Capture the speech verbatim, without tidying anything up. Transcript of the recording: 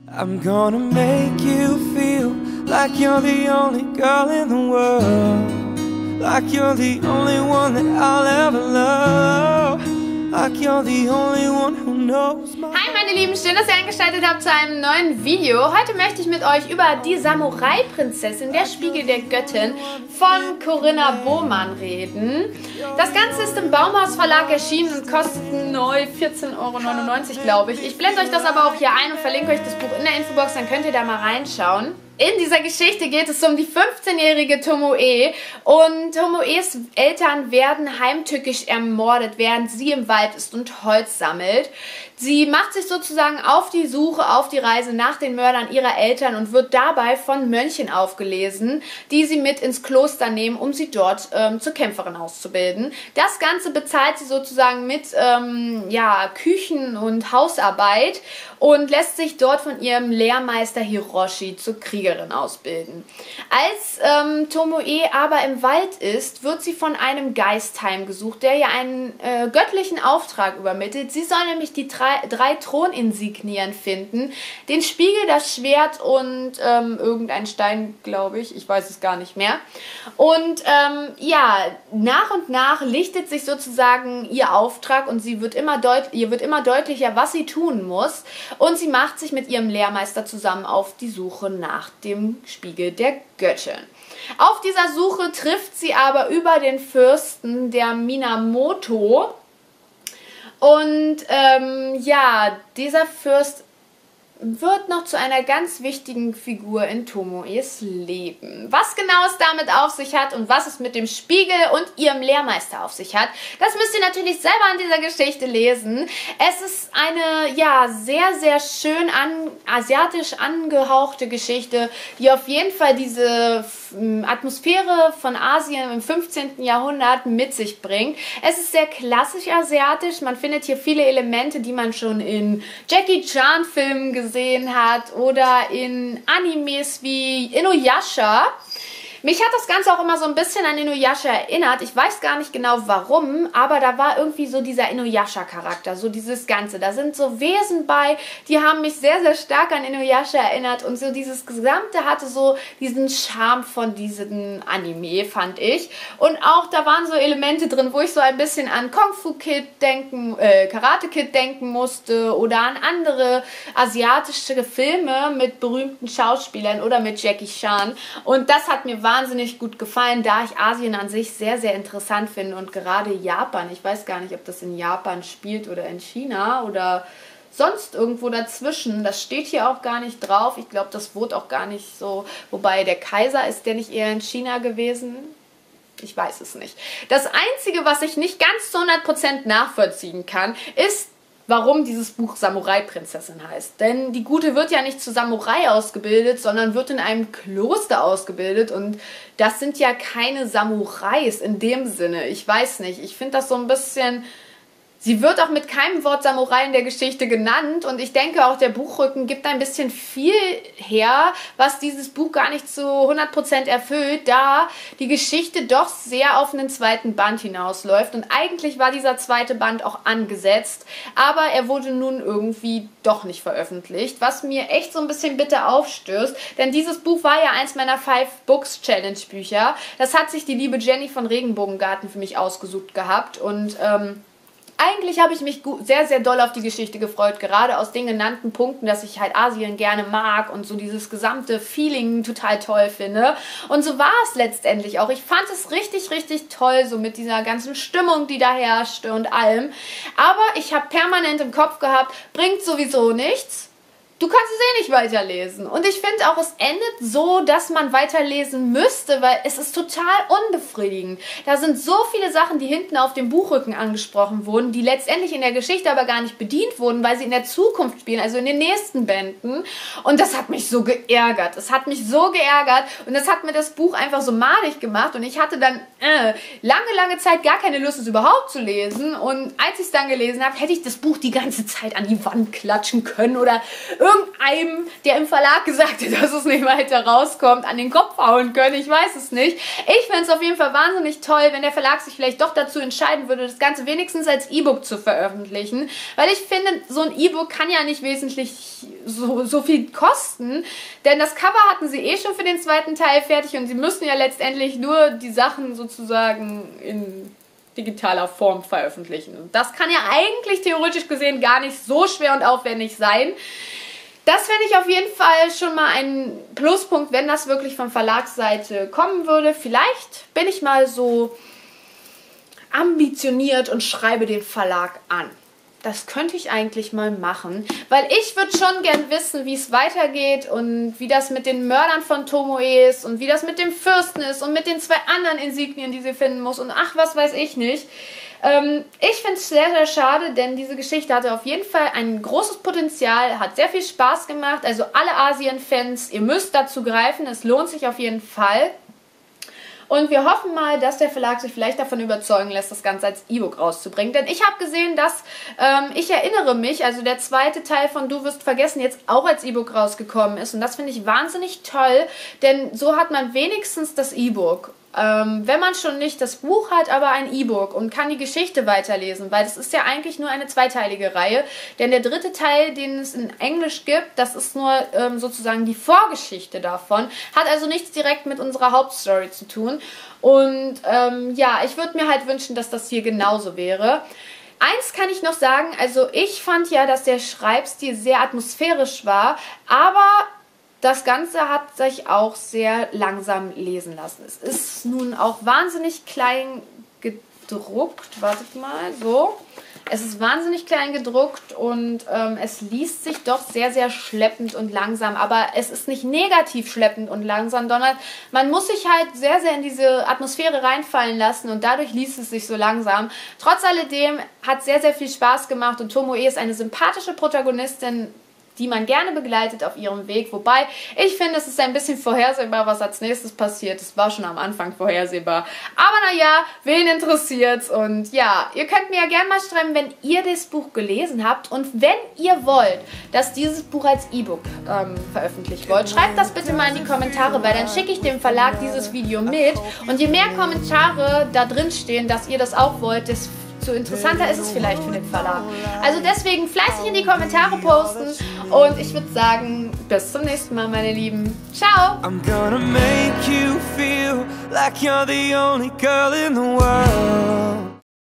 I'm gonna make you feel like you're the only girl in the world, like you're the only one that I'll ever love, like you're the only one who knows my... Hi meine Lieben, schön, dass ihr eingeschaltet habt zu einem neuen Video. Heute möchte ich mit euch über die Samurai-Prinzessin, der Spiegel der Göttin von Corinna Bohrmann reden. Das Ganze ist im Baumhaus Verlag erschienen und kostet neu vierzehn Euro neunundneunzig, glaube ich. Ich blende euch das aber auch hier ein und verlinke euch das Buch in der Infobox, dann könnt ihr da mal reinschauen. In dieser Geschichte geht es um die fünfzehnjährige Tomoe und Tomoes Eltern werden heimtückisch ermordet, während sie im Wald ist und Holz sammelt. Sie macht sich sozusagen auf die Suche, auf die Reise nach den Mördern ihrer Eltern und wird dabei von Mönchen aufgelesen, die sie mit ins Kloster nehmen, um sie dort ähm, zur Kämpferin auszubilden. Das Ganze bezahlt sie sozusagen mit ähm, ja, Küchen- und Hausarbeit und lässt sich dort von ihrem Lehrmeister Hiroshi zur Kriegerin ausbilden. Als ähm, Tomoe aber im Wald ist, wird sie von einem Geist heimgesucht, der ihr einen äh, göttlichen Auftrag übermittelt. Sie soll nämlich die drei, drei Throninsignien finden, den Spiegel, das Schwert und ähm, irgendein Stein, glaube ich, ich weiß es gar nicht mehr. Und ähm, ja, nach und nach lichtet sich sozusagen ihr Auftrag und sie wird immer deut- ihr wird immer deutlicher, was sie tun muss. Und sie macht sich mit ihrem Lehrmeister zusammen auf die Suche nach dem Spiegel der Göttin. Auf dieser Suche trifft sie aber über den Fürsten der Minamoto. Und ähm, ja, dieser Fürst wird noch zu einer ganz wichtigen Figur in Tomoes Leben. Was genau es damit auf sich hat und was es mit dem Spiegel und ihrem Lehrmeister auf sich hat, das müsst ihr natürlich selber an dieser Geschichte lesen. Es ist eine, ja, sehr, sehr schön an, asiatisch angehauchte Geschichte, die auf jeden Fall diese Atmosphäre von Asien im fünfzehnten Jahrhundert mit sich bringt. Es ist sehr klassisch asiatisch. Man findet hier viele Elemente, die man schon in Jackie Chan Filmen gesehen gesehen hat oder in Animes wie Inuyasha. Mich hat das Ganze auch immer so ein bisschen an Inuyasha erinnert. Ich weiß gar nicht genau warum, aber da war irgendwie so dieser Inuyasha-Charakter, so dieses Ganze. Da sind so Wesen bei, die haben mich sehr, sehr stark an Inuyasha erinnert und so dieses Gesamte hatte so diesen Charme von diesem Anime, fand ich. Und auch da waren so Elemente drin, wo ich so ein bisschen an Kung Fu Kid denken, äh, Karate Kid denken musste oder an andere asiatische Filme mit berühmten Schauspielern oder mit Jackie Chan. Und das hat mir wahnsinnig gut gefallen, da ich Asien an sich sehr, sehr interessant finde und gerade Japan, ich weiß gar nicht, ob das in Japan spielt oder in China oder sonst irgendwo dazwischen, das steht hier auch gar nicht drauf, ich glaube, das wurde auch gar nicht so, wobei der Kaiser, ist der nicht eher in China gewesen? Ich weiß es nicht. Das Einzige, was ich nicht ganz zu hundert Prozent nachvollziehen kann, ist, warum dieses Buch Samurai-Prinzessin heißt. Denn die Gute wird ja nicht zu Samurai ausgebildet, sondern wird in einem Kloster ausgebildet und das sind ja keine Samurais in dem Sinne. Ich weiß nicht, ich finde das so ein bisschen... Sie wird auch mit keinem Wort Samurai in der Geschichte genannt und ich denke auch, der Buchrücken gibt ein bisschen viel her, was dieses Buch gar nicht zu hundert Prozent erfüllt, da die Geschichte doch sehr auf einen zweiten Band hinausläuft und eigentlich war dieser zweite Band auch angesetzt, aber er wurde nun irgendwie doch nicht veröffentlicht, was mir echt so ein bisschen bitter aufstößt, denn dieses Buch war ja eins meiner Five Books Challenge Bücher. Das hat sich die liebe Jenny von Regenbogengarten für mich ausgesucht gehabt und ähm, eigentlich habe ich mich sehr, sehr doll auf die Geschichte gefreut, gerade aus den genannten Punkten, dass ich halt Asien gerne mag und so dieses gesamte Feeling total toll finde. Und so war es letztendlich auch. Ich fand es richtig, richtig toll, so mit dieser ganzen Stimmung, die da herrschte und allem. Aber ich habe permanent im Kopf gehabt, bringt sowieso nichts. Du kannst es eh nicht weiterlesen. Und ich finde auch, es endet so, dass man weiterlesen müsste, weil es ist total unbefriedigend. Da sind so viele Sachen, die hinten auf dem Buchrücken angesprochen wurden, die letztendlich in der Geschichte aber gar nicht bedient wurden, weil sie in der Zukunft spielen, also in den nächsten Bänden. Und das hat mich so geärgert. Es hat mich so geärgert und das hat mir das Buch einfach so madig gemacht und ich hatte dann äh, lange, lange Zeit gar keine Lust, es überhaupt zu lesen. Und als ich es dann gelesen habe, hätte ich das Buch die ganze Zeit an die Wand klatschen können oder irgendeinem, der im Verlag gesagt hat, dass es nicht weiter rauskommt, an den Kopf hauen können. Ich weiß es nicht. Ich fände es auf jeden Fall wahnsinnig toll, wenn der Verlag sich vielleicht doch dazu entscheiden würde, das Ganze wenigstens als E-Book zu veröffentlichen. Weil ich finde, so ein E-Book kann ja nicht wesentlich so, so viel kosten. Denn das Cover hatten sie eh schon für den zweiten Teil fertig und sie müssen ja letztendlich nur die Sachen sozusagen in digitaler Form veröffentlichen. Und das kann ja eigentlich theoretisch gesehen gar nicht so schwer und aufwendig sein. Das fände ich auf jeden Fall schon mal ein Pluspunkt, wenn das wirklich von Verlagsseite kommen würde. Vielleicht bin ich mal so ambitioniert und schreibe den Verlag an. Das könnte ich eigentlich mal machen, weil ich würde schon gern wissen, wie es weitergeht und wie das mit den Mördern von Tomoe ist und wie das mit dem Fürsten ist und mit den zwei anderen Insignien, die sie finden muss und ach, was weiß ich nicht. Ähm, ich finde es sehr, sehr schade, denn diese Geschichte hatte auf jeden Fall ein großes Potenzial, hat sehr viel Spaß gemacht, also alle Asien-Fans, ihr müsst dazu greifen, es lohnt sich auf jeden Fall. Und wir hoffen mal, dass der Verlag sich vielleicht davon überzeugen lässt, das Ganze als E-Book rauszubringen. Denn ich habe gesehen, dass, ähm, ich erinnere mich, also der zweite Teil von Du wirst vergessen jetzt auch als E-Book rausgekommen ist. Und das finde ich wahnsinnig toll, denn so hat man wenigstens das E-Book. Ähm, wenn man schon nicht das Buch hat, aber ein E-Book und kann die Geschichte weiterlesen, weil das ist ja eigentlich nur eine zweiteilige Reihe, denn der dritte Teil, den es in Englisch gibt, das ist nur ähm, sozusagen die Vorgeschichte davon, hat also nichts direkt mit unserer Hauptstory zu tun und ähm, ja, ich würde mir halt wünschen, dass das hier genauso wäre. Eins kann ich noch sagen, also ich fand ja, dass der Schreibstil sehr atmosphärisch war, aber das Ganze hat sich auch sehr langsam lesen lassen. Es ist nun auch wahnsinnig klein gedruckt. Wartet mal, so. Es ist wahnsinnig klein gedruckt und ähm, es liest sich doch sehr, sehr schleppend und langsam. Aber es ist nicht negativ schleppend und langsam, sondern man muss sich halt sehr, sehr in diese Atmosphäre reinfallen lassen und dadurch liest es sich so langsam. Trotz alledem hat sehr, sehr viel Spaß gemacht und Tomoe ist eine sympathische Protagonistin, die man gerne begleitet auf ihrem Weg. Wobei, ich finde, es ist ein bisschen vorhersehbar, was als nächstes passiert. Es war schon am Anfang vorhersehbar. Aber naja, wen interessiert's? Und ja, ihr könnt mir ja gerne mal schreiben, wenn ihr das Buch gelesen habt. Und wenn ihr wollt, dass dieses Buch als E-Book ähm, veröffentlicht wird, schreibt das bitte mal in die Kommentare, weil dann schicke ich dem Verlag dieses Video mit. Und je mehr Kommentare da drin stehen, dass ihr das auch wollt, desto so interessanter ist es vielleicht für den Verlag. Also deswegen fleißig in die Kommentare posten und ich würde sagen, bis zum nächsten Mal, meine Lieben. Ciao! I'm gonna make you feel like you're the only girl in the world.